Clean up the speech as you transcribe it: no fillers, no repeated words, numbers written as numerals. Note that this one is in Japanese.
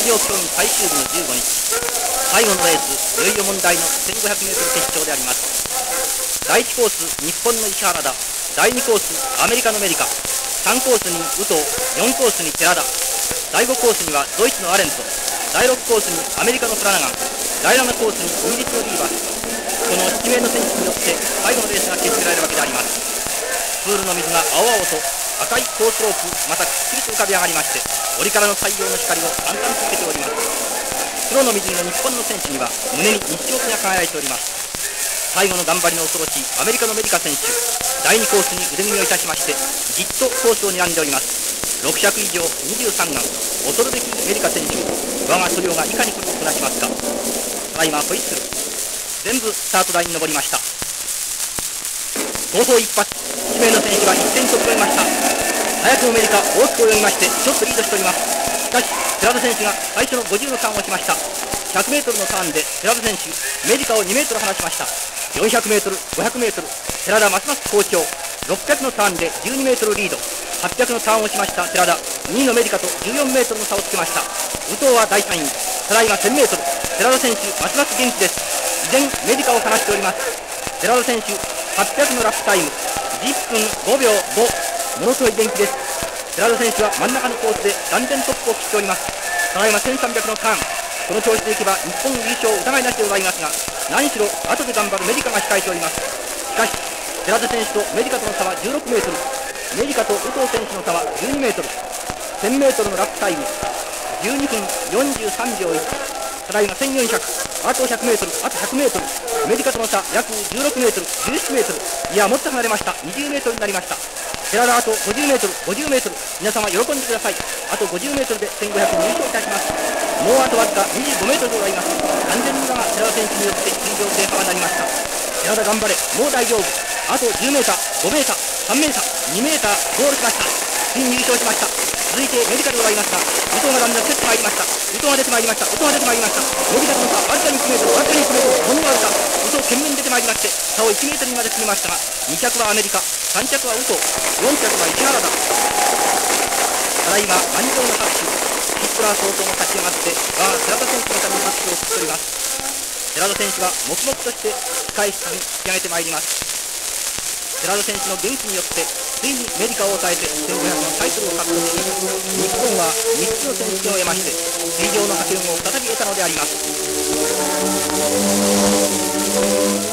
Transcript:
陸競技最終日の15日、最後のレース、いよいよ問題の 1500m 決勝であります。第1コース、日本の石原田、第2コース、アメリカのメリカ、3コースに宇藤、4コースに寺田、第5コースにはドイツのアレント、第6コースにアメリカのフラナガン、第7コースにイギリスのリーバス。この7名の選手によって最後のレースが決せられるわけであります。プールの水が青々と赤いコースロープまたくっきりと浮かび上がりまして、折からの太陽の光を淡々と受けております。黒の水着の日本の選手には胸に日照が輝いております。最後の頑張りの恐ろしいアメリカのメリカ選手、第2コースに腕組みをいたしましてじっとコースを睨んでおります。6尺以上23段、恐るべきメリカ選手、我が塗料がいかにこれをこなしますか。ただいまホイッスル、全部スタート台に登りました。後方一発、1名の選手が1点飛び越えました。早くもメリカ大きく泳ぎましてちょっとリードしております。しかし寺田選手が最初の50のターンをしました。 100m のターンで寺田選手メリカを2メートル離しました。 400m、500m、寺田ますます好調。600のターンで12メートルリード、800のターンをしました寺田、2位のメリカと14メートルの差をつけました。宇藤は第3位、ただいま 1000m、寺田選手ますます元気です。依然メリカを離しております。寺田選手800のラップタイム10分5秒5、ものすごい元気です。寺田選手は真ん中のコースで断然トップを切っております。ただいま1300のターン、この調子でいけば日本優勝疑いなしでございますが、何しろ後で頑張るメリカが控えております。しかし寺田選手とメリカとの差は16メートル、メリカと宇藤選手の差は12メートル、1000メートルのラップタイム12分43秒1、ただいま1400、あと100メートル、あと100メートル、メリカとの差約16メートル、17メートル、いやもっと離れました。20メートルになりました。寺田あと50メートル、50メートル、皆様喜んでください。あと50メートルで1500入賞いたします。もうあとわずか25メートルでございます。完全に今が寺田選手によって出場制覇がなりました。寺田頑張れ、もう大丈夫。あと10メーター、5メーター、3メーター、2メーター、ゴールしました。ついに優勝しました。続いてメリカでございますが、宇藤がだんだん競ってまいりました。宇藤が出てまいりました。宇藤が出てまいりました。メリカとの差わずかに1メートル、わずかに1メートル、ものがあるか。宇藤懸命に出てまいりまして、差を1メートルにまで詰めましたが、2着はアメリカ、3着は宇藤、4着は石原だ。ただいま満場の拍手、ヒットラー総統も立ち上がって我が寺田選手のために拍手を送っております。寺田選手は黙々として控え室に引き上げてまいります。寺田選手の元気によってついにメリカを抑えて1500のタイトルを獲得し、日本は3つの選手権を得まして水上の覇権を再び得たのであります。